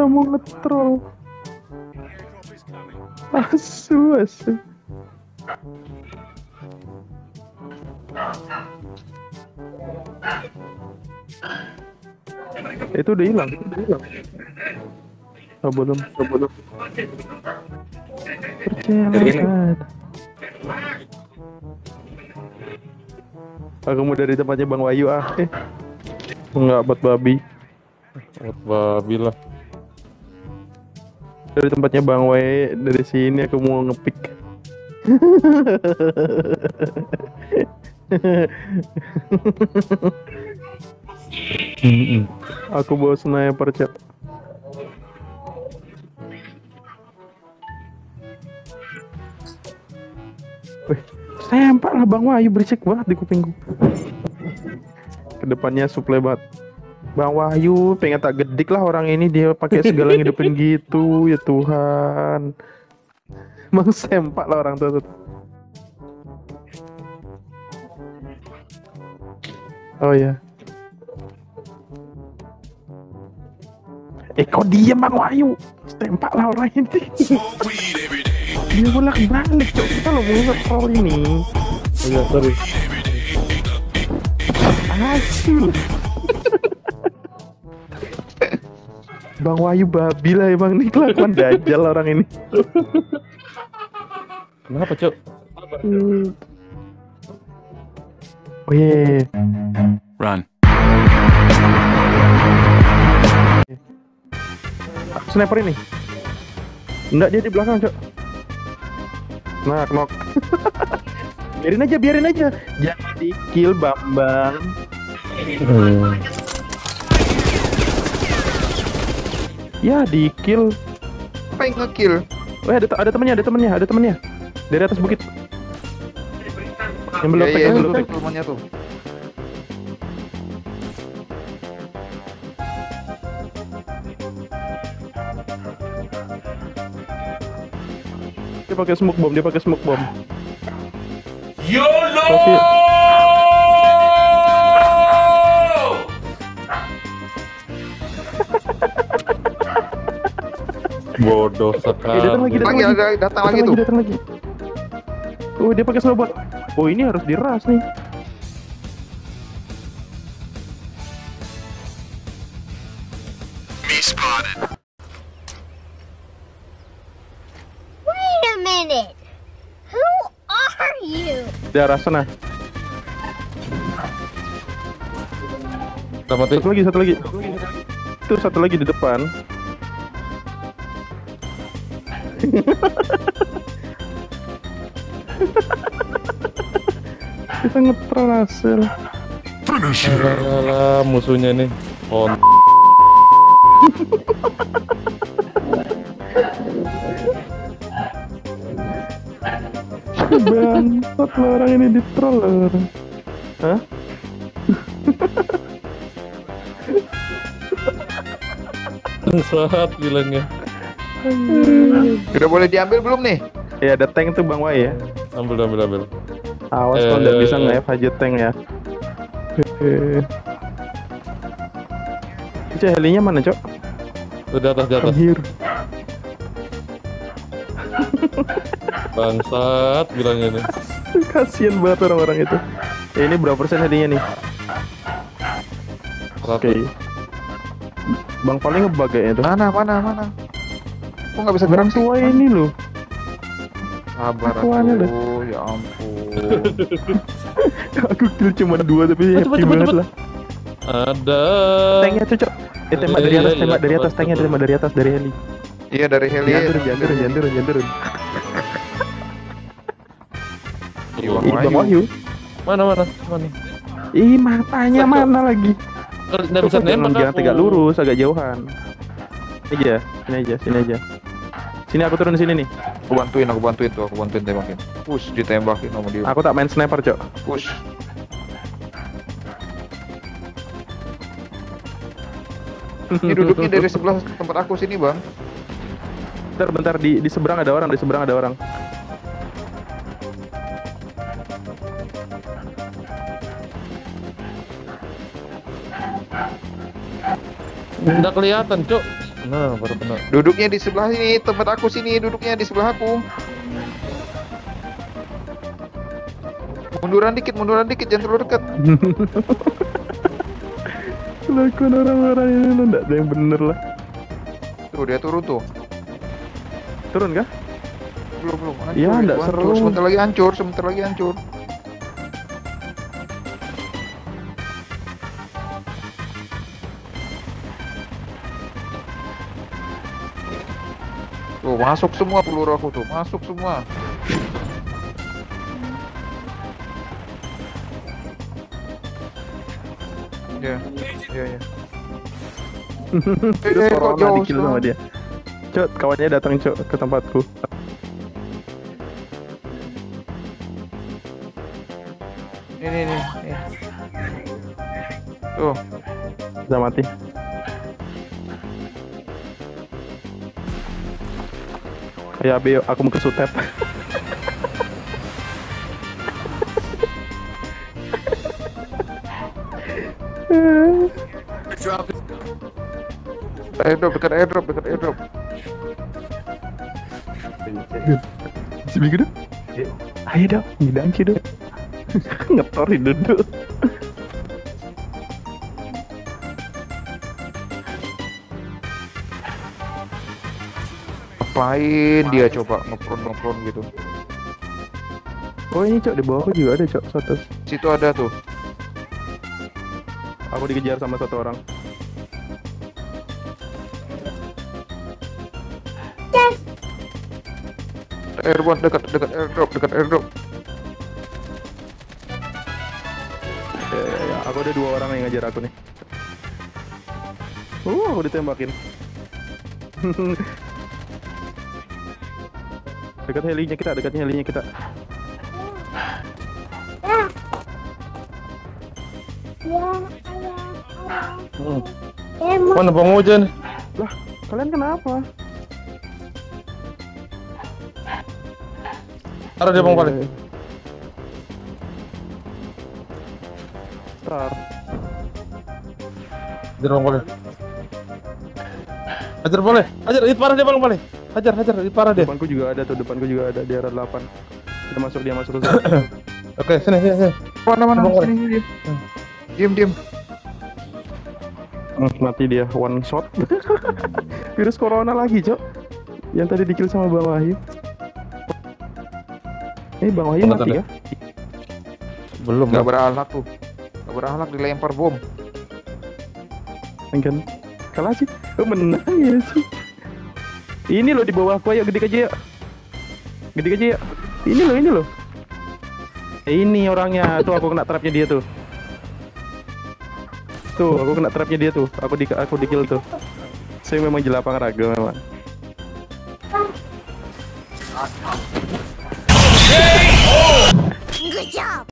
Nggak mau ngetrol. Asu. Itu udah hilang. Oh, belum. Percayalah. Aku mau dari tempatnya Bang Wahyu enggak buat babi. Buat babi lah. Dari tempatnya Bang Wahyu, dari sini aku mau ngepick. Aku bawa sniper, Cak. Wih, sempak lah Bang Wahyu, berisik banget di kupingku. Kedepannya suplai banget. Bang Wahyu pengen tak gedik lah orang ini, dia pakai segala ngidupin gitu, ya Tuhan. Emang sempak lah orang tuh. Oh ya. Kok diem Bang Wahyu? Sempak lah orang ini. Dia bolak-balik, Cok. Kita lo mau nge-troll ini. Ya, sorry. Asul. Bang Wahyu babi lah emang nih, kelakuan dajal orang ini. Kenapa, Cok? Oh iya. Run. Sniper ini. Enggak, dia di belakang, Cok. Knock. biarin aja. Jangan di kill Bambang. Ya di kill. Apa yang nge-kill? Ada temennya. Dari atas bukit. Yang belum Iya, belum belum temennya tuh. Dia pakai smoke bomb. YOLO! Bodoh sekali. Datang lagi tuh. Oh, dia pakai snowboard. Oh, ini harus diras nih. Wait a minute. Who are you? Dia ras sana. Mati. Satu lagi. Itu satu lagi di depan. Kita ngetrol hasil. Alah, musuhnya nih. Bangsat lo orang ini di troll. Hah? Saat bilangnya. Udah boleh diambil belum nih? Ya ada tank tuh Bang Wahyu ya. Ambil. Awas kalau nggak bisa nge-F aja tank ya. Cok, helinya mana, Cok? Tuh di atas. Here. Bangsat bilangnya nih. Kasian banget orang-orang itu. Ini berapa persen helinya nih? Oke. Bang paling ngebug ya itu. Mana? Kok nggak bisa gerak sih? Tua ini loh. Sabar Tuanya dah. aku, ya ampun. Aku kill cuma 2 tapi happy banget lah. Ada. Tanknya tuh, Cok. Tembak dari atas, tanknya tembak dari atas, dari heli. Iya, dari heli. Jangan turun. Bang Bang Wahyu. Mana? Ih, matanya mana lagi? Nggak bisa nembak. Jangan tegak lurus, agak jauhan. Sini aja. Sini aku turun di sini nih. Aku bantuin tembakin. Push, ditembakin sama dia. Aku tak main sniper, Cok. Push. Ini duduknya dari sebelah tempat aku sini, Bang. Bentar, di seberang ada orang, Nggak kelihatan, Cok. Nah, baru kena. Duduknya di sebelah sini, tempat aku sini, duduknya di sebelah aku. Munduran dikit, jangan terlalu dekat. Kelakuan orang-orang ini enggak ada yang bener lah. Tuh dia turun tuh. Turun kah? Belum. Hancur, Ya, nggak hancur. seru. Sebentar lagi hancur. Tuh masuk semua peluru aku tuh, masuk semua. Ya. Terus kok corona jauh di-kill sama sekali? dia. Cok, kawannya datang cok ke tempatku. Ini. Tuh, Udah mati. Kayak Beo, aku mau ke Sutet. dekat airdrop. Si Bigu dong. Ayo dong, ngidang sih dong. Ngetorin duduk. Ngapain dia coba ngepron gitu? Oh ini cok, di bawahku juga ada cok, satu. Situ ada tuh. Aku dikejar sama satu orang. Airborne dekat airdrop. Ya, aku ada 2 orang yang ngejar aku nih. Aku ditembakin. Dekat helinya kita. Mana Bang Ojan? Lah, kalian kenapa? Ada dia Bang paling. Ntar. Hajar Bang paling. Hajar boleh. Hajar, hit parah dia Bang paling. Hajar, hit parah dia. Depanku juga ada di arah 8. Dia masuk ke Oke, sini. Mana Bang, sini. Diam. mati dia, one shot. Virus corona lagi, Cok. Yang tadi dikill sama Bang Wahyu. Bang Wahyu Bentar, mati bentar. ya? Belum. Gak berakhlak tuh. Gak berakhlak dilempar bom. Kan kalah sih. Menang ya sih. Ini loh di bawahku, ayo gedik aja yuk. Ini loh. Ini orangnya, tuh aku kena trapnya dia tuh. Aku kena trapnya dia tuh. Aku di kill tuh. Saya memang jelapang raga memang. Good job.